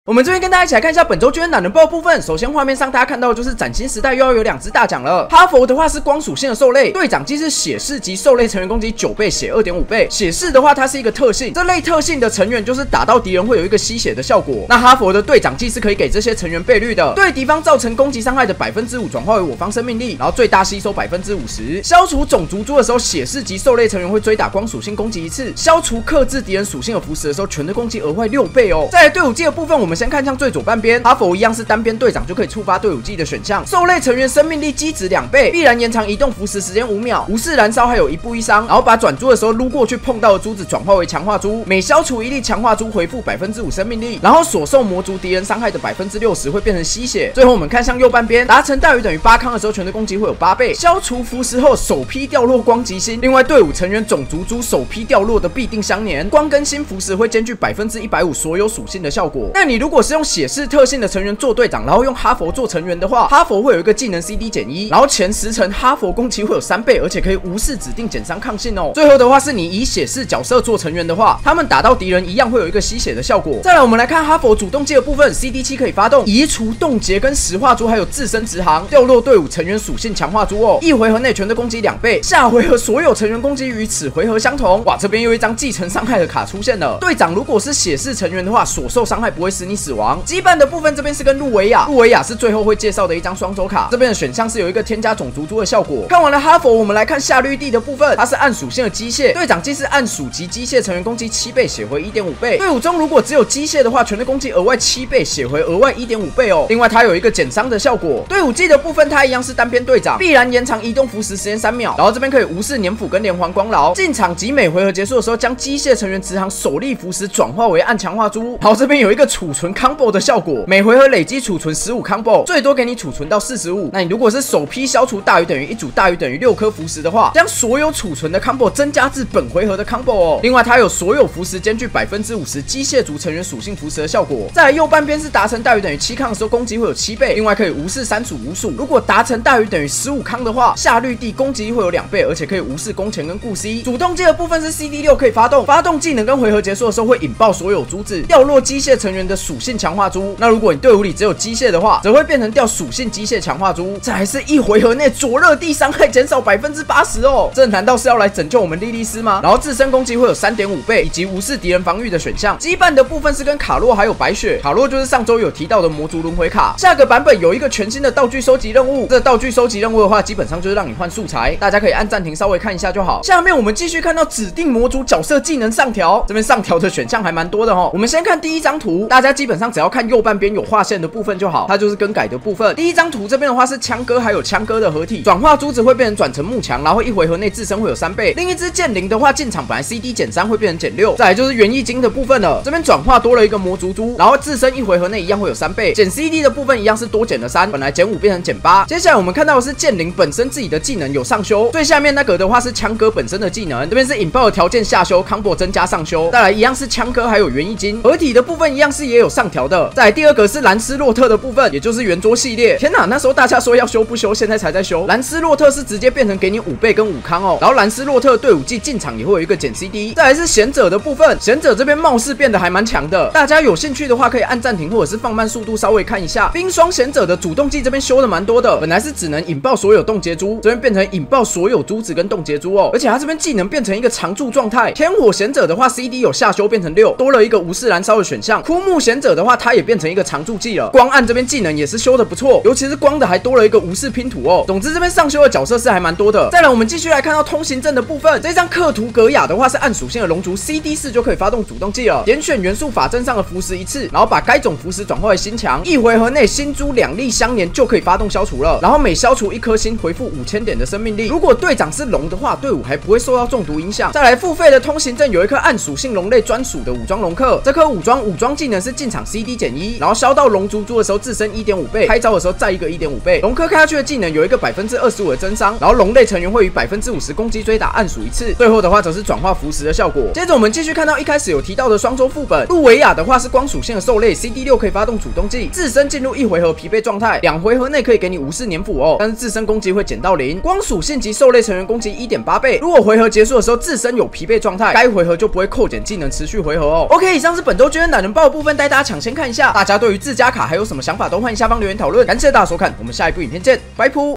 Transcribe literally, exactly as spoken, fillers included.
我们这边跟大家一起来看一下本周军人懒人包的部分。首先画面上大家看到的就是崭新时代又要有两只大奖了。哈佛的话是光属性的兽类，队长既是血式级兽类成员攻击九倍，血 二点五倍。血式的话它是一个特性，这类特性的成员就是打到敌人会有一个吸血的效果。那哈佛的队长既是可以给这些成员倍率的，对敌方造成攻击伤害的百分之五转化为我方生命力，然后最大吸收百分之五十。消除种族株的时候，血式级兽类成员会追打光属性攻击一次。消除克制敌人属性的符石的时候，全队攻击额外六倍哦。在队伍技的部分，我们先看向最左半边，哈佛一样是单边队长就可以触发队伍技的选项。兽类成员生命力基值两倍，必然延长移动符石时间五秒，无视燃烧还有一步一伤，然后把转珠的时候撸过去碰到的珠子转化为强化珠，每消除一粒强化珠回复百分之五生命力，然后所受魔族敌人伤害的百分之六十会变成吸血。最后我们看向右半边，达成大于等于八康的时候，全队攻击会有八倍。消除符石后首批掉落光极星，另外队伍成员种族珠首批掉落的必定相连，光跟新符石会兼具百分之一百五所有属性的效果。那你如果是用血式特性的成员做队长，然后用哈佛做成员的话，哈佛会有一个技能 C D 减一，然后前十层哈佛攻击会有三倍，而且可以无视指定减伤抗性哦。最后的话是你以血式角色做成员的话，他们打到敌人一样会有一个吸血的效果。再来我们来看哈佛主动技的部分 ，C D 七可以发动移除冻结跟石化珠，还有自身直航掉落队伍成员属性强化珠哦。一回合内全队攻击两倍，下回合所有成员攻击与此回合相同。哇，这边又一张继承伤害的卡出现了。队长如果是血式成员的话，所受伤害不会使你死亡。羁绊的部分这边是跟路维亚，路维亚是最后会介绍的一张双手卡。这边的选项是有一个添加种族珠的效果。看完了哈佛，我们来看夏绿蒂的部分，它是暗属性的机械，队长既是暗属级机械成员攻击七倍，血回 一点五倍。队伍中如果只有机械的话，全队攻击额外七倍，血回额外 一点五倍哦。另外它有一个减伤的效果。队伍技的部分它一样是单边队长，必然延长移动符石时间三秒，然后这边可以无视黏附跟连环光牢。进场及每回合结束的时候，将机械成员直航首粒符石转化为暗强化珠。好，这边有一个储存 combo 的效果，每回合累积储存十五 combo， 最多给你储存到四十五。那你如果是首批消除大于等于一组大于等于六颗符石的话，将所有储存的 combo 增加至本回合的 combo 哦。另外它有所有符石兼具百分之五十机械族成员属性符石的效果。再来右半边是达成大于等于七康的时候，攻击会有七倍，另外可以无视三组无数。如果达成大于等于十五康的话，夏绿蒂攻击会有两倍，而且可以无视攻前跟顾 C。主动技的部分是 C D 六可以发动，发动技能跟回合结束的时候会引爆所有珠子，掉落机械成员的属性强化珠。那如果你队伍里只有机械的话，则会变成掉属性机械强化珠。这还是一回合内灼热地伤害减少百分之八十哦，这难道是要来拯救我们莉莉丝吗？然后自身攻击会有 三点五倍，以及无视敌人防御的选项。羁绊的部分是跟卡洛还有白雪，卡洛就是上周有提到的魔族轮回卡。下个版本有一个全新的道具收集任务，这道具收集任务的话，基本上就是让你换素材，大家可以按暂停稍微看一下就好。下面我们继续看到指定魔族角色技能上调，这边上调的选项还蛮多的哦。我们先看第一张图，大家基本上只要看右半边有划线的部分就好，它就是更改的部分。第一张图这边的话是枪哥还有枪哥的合体，转化珠子会变成转成木墙，然后一回合内自身会有三倍。另一只剑灵的话，进场本来 C D 减三会变成减六。再来就是园艺金的部分了，这边转化多了一个魔族珠，然后自身一回合内一样会有三倍。减 C D 的部分一样是多减了三，本来减五变成减八。接下来我们看到的是剑灵本身自己的技能有上修，最下面那个的话是枪哥本身的技能，这边是引爆的条件下修 ，combo 增加上修。再来一样是枪哥还有园艺金，合体的部分一样是也有上调的。再来第二个是兰斯洛特的部分，也就是圆桌系列。天哪，那时候大家说要修不修，现在才在修。兰斯洛特是直接变成给你五倍跟五康哦，然后兰斯洛特队伍技进场也会有一个减 C D。再来是贤者的部分，贤者这边貌似变得还蛮强的，大家有兴趣的话可以按暂停或者是放慢速度稍微看一下。冰霜贤者的主动技这边修的蛮多的，本来是只能引爆所有冻结珠，这边变成引爆所有珠子跟冻结珠哦，而且它这边技能变成一个常驻状态。天火贤者的话 C D 有下修变成六，多了一个无视燃烧的选项。枯木贤者的话它也变成一个常驻技了，光暗这边技能也是修的不错，尤其是光的还多了一个无视拼图哦。总之这边上修的角色是还蛮多的。再来我们继续来看到通行证的部分，这张克图格雅的话是暗属性的龙族 C D 四就可以发动主动技了，点选元素法阵上的符石一次，然后把该种符石转化为新强，一回合内新珠两粒相连就可以发动消除了，然后每消除一颗星回复五千点的生命力。如果队长是龙的话，队伍还不会受到中毒影响。再来付费的通行证有一颗暗属性龙类专属的武装龙克，这颗武装武装技能是进场 C D 减一，然后烧到龙族珠的时候自身 一点五倍，开招的时候再一个 一点五倍。龙科开下去的技能有一个百分之二十五的增伤，然后龙类成员会以百分之五十攻击追打暗属一次。最后的话则是转化符石的效果。接着我们继续看到一开始有提到的双周副本，路维亚的话是光属性的兽类 ，C D 六可以发动主动技，自身进入一回合疲惫状态，两回合内可以给你无视黏附哦，但是自身攻击会减到零。光属性级兽类成员攻击 一点八倍，如果回合结束的时候自身有疲惫状态，该回合就不会扣减技能持续回合哦。OK， 以上是本周军人懒人包的部分，带大家抢先看一下。大家对于自家卡还有什么想法，都欢迎下方留言讨论。感谢大家收看，我们下一部影片见，拜噗。